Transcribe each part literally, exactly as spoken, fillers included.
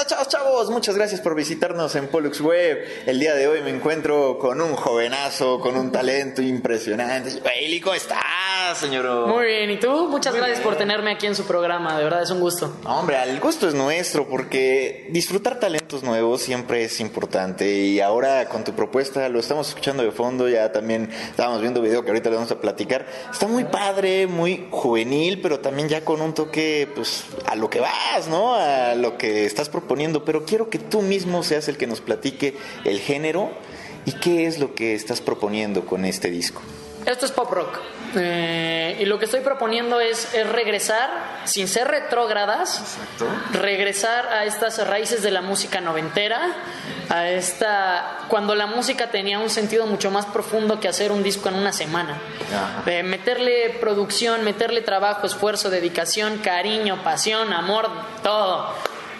chavos, chavos? Muchas gracias por visitarnos en Pollux Web. El día de hoy me encuentro con un jovenazo, con un talento impresionante. Eli, ¿cómo estás, señor? Muy bien, ¿y tú? Muchas Muy gracias bien. por tenerme aquí en su programa, de verdad es un gusto. Hombre, el gusto es nuestro porque disfrutar talentos nuevos siempre es importante y ahora con tu propuesta lo estamos escuchando de fondo, ya también estábamos viendo video que ahorita le vamos a platicar. Está muy padre, muy juvenil, pero también ya con un toque pues a lo que vas, ¿no? A lo que estás proponiendo, pero quiero que tú mismo seas el que nos platique el género y qué es lo que estás proponiendo con este disco. Esto es pop rock eh, y lo que estoy proponiendo es, es regresar, sin ser retrógradas, Exacto. regresar a estas raíces de la música noventera, a esta cuando la música tenía un sentido mucho más profundo que hacer un disco en una semana. Eh, meterle producción, meterle trabajo, esfuerzo, dedicación, cariño, pasión, amor, todo.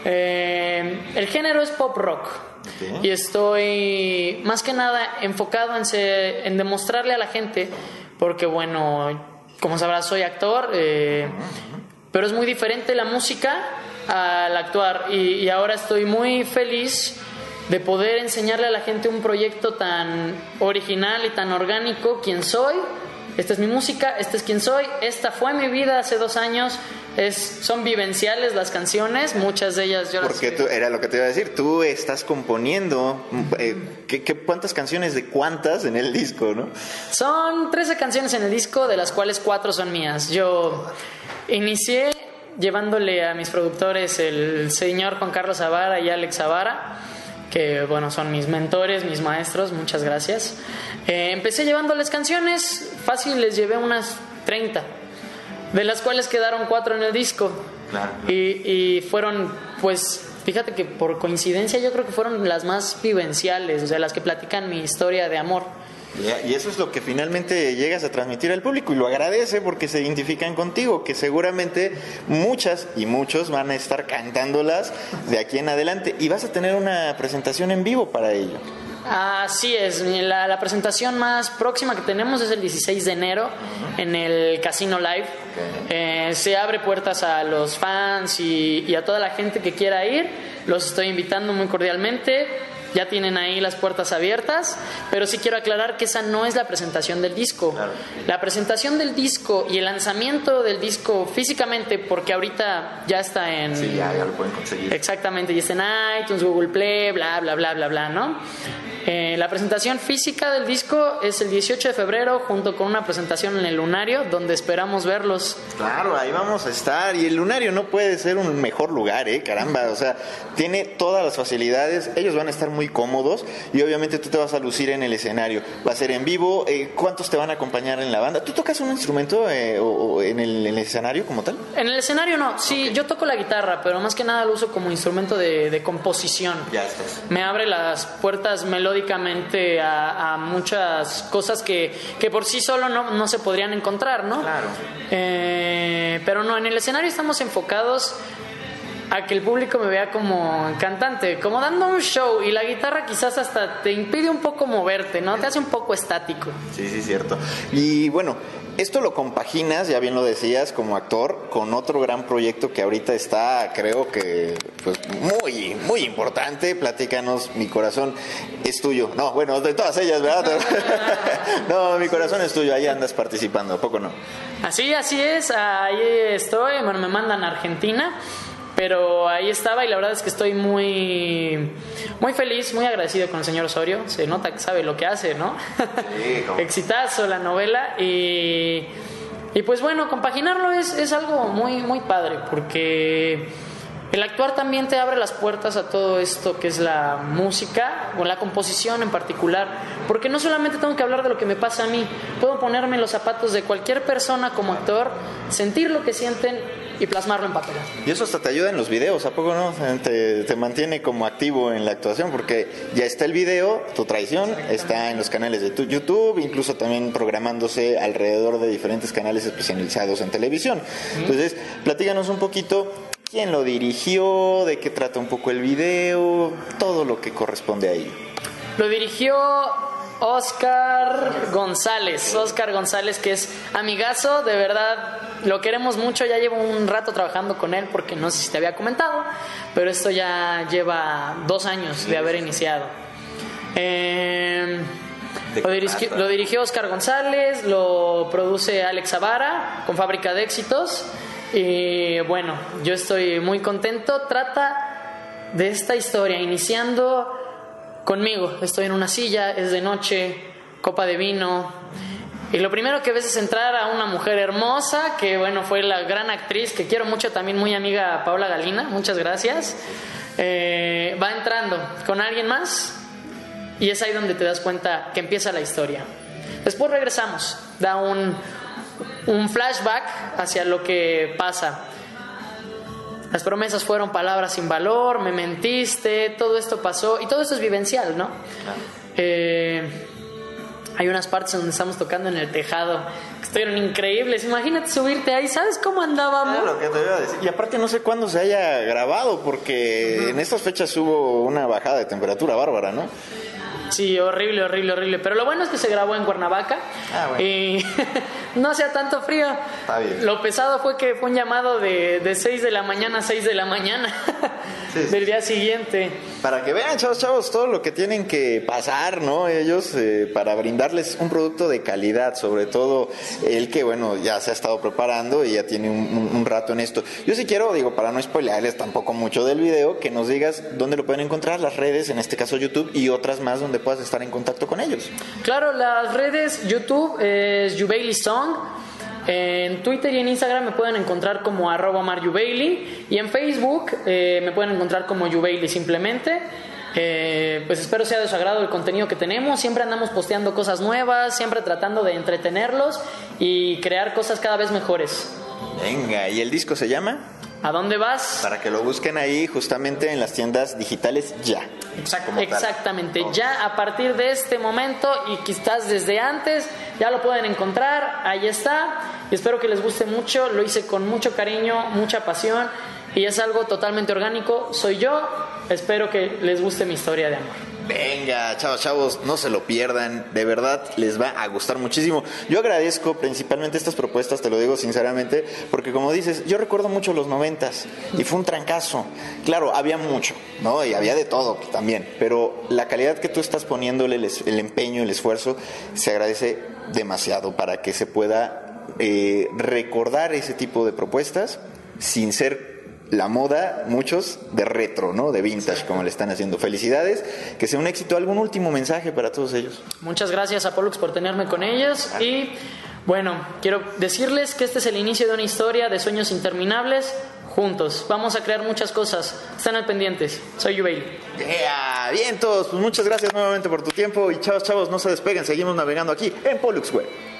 Eh, el género es pop rock. Okay. Y estoy más que nada enfocado en, se, en demostrarle a la gente, porque bueno, como sabrás soy actor, eh, uh-huh. pero es muy diferente la música al actuar y, y ahora estoy muy feliz de poder enseñarle a la gente un proyecto tan original y tan orgánico, quién soy. Esta es mi música, esta es quién soy, esta fue mi vida hace dos años, es, son vivenciales las canciones, muchas de ellas yo las... Porque tú, era lo que te iba a decir, tú estás componiendo, eh, ¿qué, qué, ¿cuántas canciones de cuántas en el disco, no? Son trece canciones en el disco, de las cuales cuatro son mías. Yo inicié llevándole a mis productores el señor Juan Carlos Zavara y Alex Zavara, que bueno, son mis mentores, mis maestros, muchas gracias. Eh, empecé llevándoles canciones, fácil les llevé unas treinta, de las cuales quedaron cuatro en el disco. Claro. Y, y fueron, pues, fíjate que por coincidencia yo creo que fueron las más vivenciales, o sea, las que platican mi historia de amor. Y eso es lo que finalmente llegas a transmitir al público y lo agradece porque se identifican contigo, que seguramente muchas y muchos van a estar cantándolas de aquí en adelante y vas a tener una presentación en vivo para ello. Así es, la, la presentación más próxima que tenemos es el dieciséis de enero uh-huh. en el Casino Live. Okay. Eh, se abre puertas a los fans y, y a toda la gente que quiera ir, los estoy invitando muy cordialmente. Ya tienen ahí las puertas abiertas, pero sí quiero aclarar que esa no es la presentación del disco. Claro. La presentación del disco y el lanzamiento del disco físicamente, porque ahorita ya está en... Sí, ya, ya lo pueden conseguir. Exactamente, ya está en iTunes, Google Play, bla, bla, bla, bla, bla, ¿no? Eh, la presentación física del disco es el dieciocho de febrero, junto con una presentación en el Lunario, donde esperamos verlos. Claro, ahí vamos a estar. Y el Lunario no puede ser un mejor lugar, ¿eh? Caramba, o sea, tiene todas las facilidades. Ellos van a estar muy cómodos y obviamente tú te vas a lucir en el escenario. Va a ser en vivo. Eh, ¿Cuántos te van a acompañar en la banda? ¿Tú tocas un instrumento eh, o, o en, el, en el escenario como tal? En el escenario no. Sí, okay. Yo toco la guitarra, pero más que nada lo uso como instrumento de, de composición. Ya estás. Me abre las puertas melódicamente a, a muchas cosas que, que por sí solo no, no se podrían encontrar, ¿no? Claro. Eh, pero no, en el escenario estamos enfocados a que el público me vea como cantante, como dando un show, y la guitarra quizás hasta te impide un poco moverte, ¿no? Te hace un poco estático. Sí, sí, cierto. Y bueno, esto lo compaginas, ya bien lo decías, como actor, con otro gran proyecto que ahorita está, creo que, pues, muy, muy importante. Platícanos, Mi Corazón es Tuyo. No, bueno, de todas ellas, ¿verdad? No, Mi Corazón es Tuyo, ahí andas participando, ¿a poco no? Así, así es, ahí estoy, bueno, me mandan a Argentina, pero ahí estaba y la verdad es que estoy muy muy feliz, muy agradecido con el señor Osorio. Se nota que sabe lo que hace, ¿no? Sí, ¿cómo? Exitazo la novela y, y pues bueno, compaginarlo es, es algo muy, muy padre, porque el actuar también te abre las puertas a todo esto que es la música o la composición en particular, porque no solamente tengo que hablar de lo que me pasa a mí, puedo ponerme en los zapatos de cualquier persona como actor, sentir lo que sienten y plasmarlo en papel. Y eso hasta te ayuda en los videos, ¿a poco no? Te, te mantiene como activo en la actuación, porque ya está el video, Tu Traición, está en los canales de tu YouTube, incluso también programándose alrededor de diferentes canales especializados en televisión. Entonces, platícanos un poquito, ¿quién lo dirigió? ¿De qué trata un poco el video? Todo lo que corresponde ahí. Lo dirigió Oscar González, Oscar González, que es amigazo, de verdad. lo queremos mucho, ya llevo un rato trabajando con él porque no sé si te había comentado, pero esto ya lleva dos años de haber iniciado. Eh, lo, dirigi- lo dirigió Oscar González, lo produce Alex Zavara con Fábrica de Éxitos y bueno, yo estoy muy contento. Trata de esta historia iniciando conmigo. Estoy en una silla, es de noche, copa de vino, y lo primero que ves es entrar a una mujer hermosa, que bueno, fue la gran actriz, que quiero mucho, también muy amiga, Paola Galina, muchas gracias. Eh, va entrando con alguien más, y es ahí donde te das cuenta que empieza la historia. Después regresamos, da un, un flashback hacia lo que pasa. Las promesas fueron palabras sin valor, me mentiste, todo esto pasó, y todo esto es vivencial, ¿no? Claro. Eh, hay unas partes donde estamos tocando en el tejado que estuvieron increíbles. Imagínate subirte ahí, ¿sabes cómo andábamos? Claro, que te iba a decir. Y aparte no sé cuándo se haya grabado, porque uh-huh. en estas fechas hubo una bajada de temperatura bárbara, ¿no? Sí, horrible, horrible, horrible. Pero lo bueno es que se grabó en Cuernavaca. Ah, bueno. Y no hacía tanto frío. Está bien. Lo pesado fue que fue un llamado de, de seis de la mañana a seis de la mañana sí, del día siguiente. Para que vean, chavos, chavos, todo lo que tienen que pasar, ¿no? Ellos, eh, para brindarles un producto de calidad, sobre todo el que, bueno, ya se ha estado preparando y ya tiene un, un, un rato en esto. Yo sí quiero, digo, para no spoilearles tampoco mucho del video, que nos digas dónde lo pueden encontrar, las redes, en este caso YouTube, y otras más donde puedas estar en contacto con ellos. Claro, las redes, YouTube es Yubaili Song. En Twitter y en Instagram me pueden encontrar como arroba Omar Yubaili, y en Facebook eh, me pueden encontrar como Yubaili simplemente. Eh, pues espero sea de su agrado el contenido que tenemos. Siempre andamos posteando cosas nuevas, siempre tratando de entretenerlos y crear cosas cada vez mejores. Venga, ¿y el disco se llama? ¿A dónde vas? Para que lo busquen ahí justamente en las tiendas digitales ya. Exacto, exactamente, oh. ya a partir de este momento y quizás desde antes ya lo pueden encontrar, ahí está. Y espero que les guste mucho, lo hice con mucho cariño, mucha pasión y es algo totalmente orgánico, soy yo. Espero que les guste mi historia de amor. Venga, chavos, chavos, no se lo pierdan, de verdad les va a gustar muchísimo. Yo agradezco principalmente estas propuestas, te lo digo sinceramente, porque como dices, yo recuerdo mucho los noventas y fue un trancazo. Claro, había mucho, ¿no? Y había de todo también, pero la calidad que tú estás poniéndole, el, el empeño, el esfuerzo, se agradece demasiado para que se pueda eh, recordar ese tipo de propuestas sin ser la moda, muchos de retro, ¿no? De vintage, como le están haciendo. Felicidades, que sea un éxito. ¿Algún último mensaje para todos ellos? Muchas gracias a Pollux por tenerme con ellos. Ah. Y bueno, quiero decirles que este es el inicio de una historia de sueños interminables juntos. Vamos a crear muchas cosas. Están al pendientes. Soy Yubaili. Yeah, bien todos, pues muchas gracias nuevamente por tu tiempo y chavos, chavos, no se despeguen. Seguimos navegando aquí en Pollux Web.